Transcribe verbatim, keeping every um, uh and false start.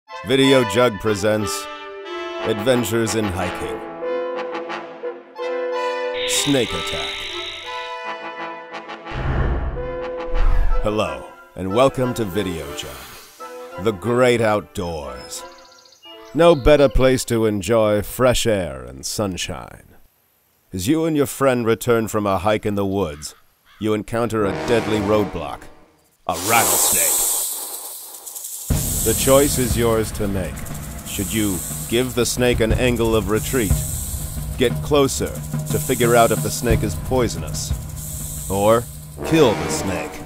Video Jug presents Adventures in Hiking. Snake Attack. Hello, and welcome to Video Jug, the great outdoors. No better place to enjoy fresh air and sunshine. As you and your friend return from a hike in the woods, you encounter a deadly roadblock, a rattlesnake. The choice is yours to make. Should you give the snake an angle of retreat, get closer to figure out if the snake is poisonous, or kill the snake?